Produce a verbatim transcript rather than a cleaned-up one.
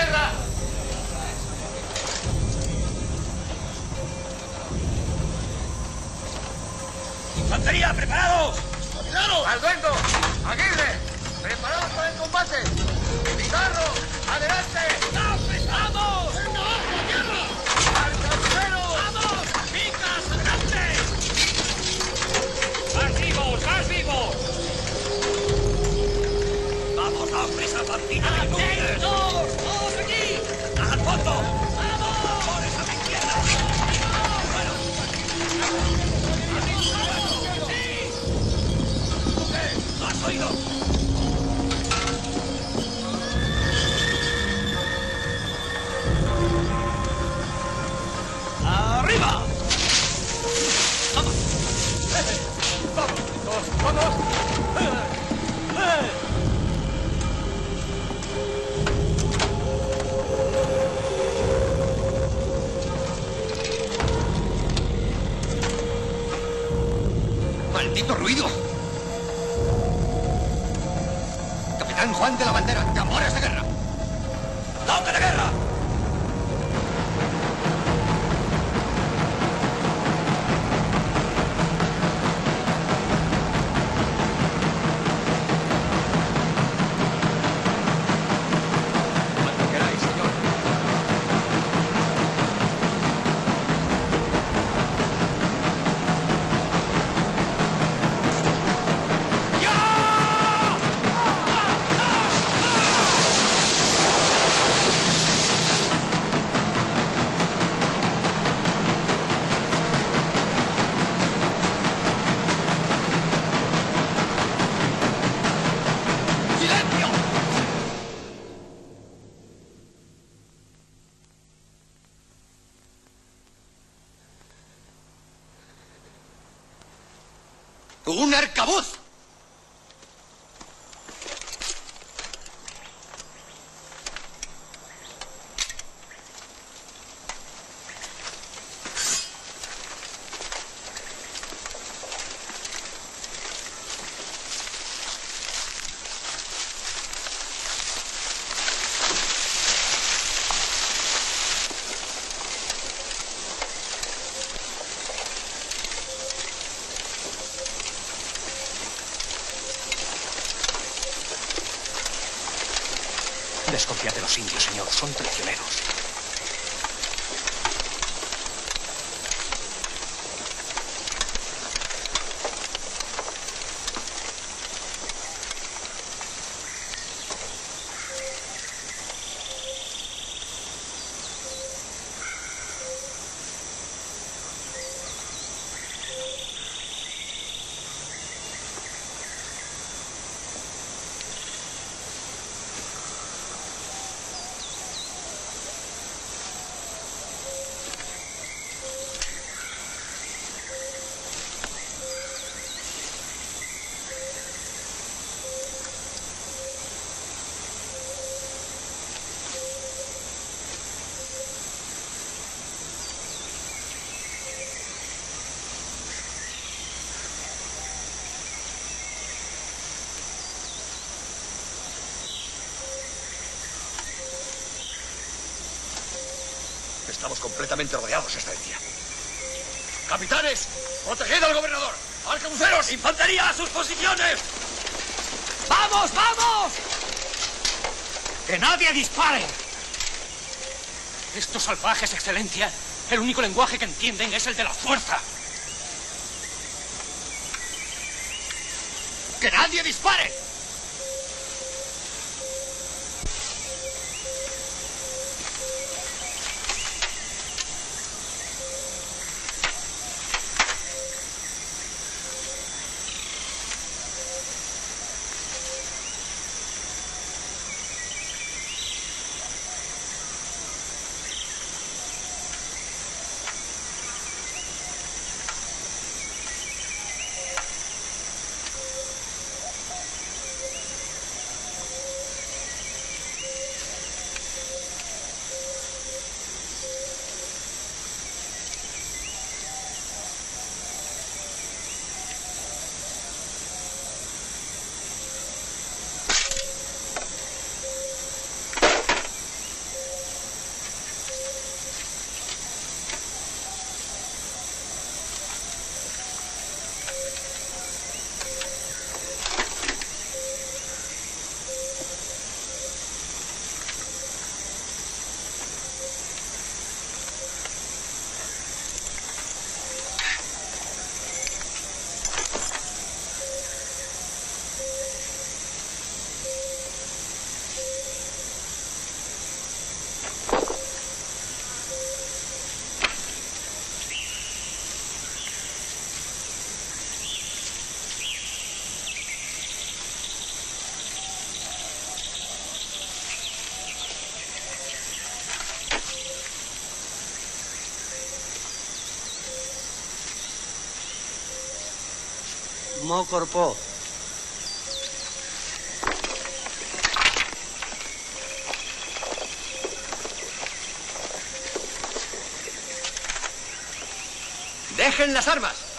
tierra! ¡Infantería, preparados! ¡Claro! ¡Alduendo! ¡Aguirre! ¡Preparados para el combate! ¡Pizarro! ¡Adelante! ¡Vamos! ¡Venga, abajo, a tierra! ¡Alcancero! ¡Vamos! ¡Picas, adelante! ¡Más vivos, más vivos! ¡Vamos, daos prisa, partida! ¡Atentos! ¡Todos aquí! ¡Al fondo! ¡Vamos! ¡Por esa mi izquierda! ¡Bueno! ¿Lo has oído? ¡Arriba! ¡Vamos! ¡Vamos! ¡Vamos! ¡Maldito ruido! Capitán Juan de la Bandera, tambores de guerra. ¡Toque de guerra! Cuando queráis, señor. ¡Un arcabuz! Desconfiad de los indios, señor. Son traicioneros. Estamos completamente rodeados, excelencia. ¡Capitanes! ¡Proteged al gobernador! ¡Arcabuceros! ¡Infantería a sus posiciones! ¡Vamos, vamos! ¡Que nadie dispare! Estos salvajes, excelencia, el único lenguaje que entienden es el de la fuerza. ¡Que nadie dispare! Sumo corpo. ¡Dejen las armas!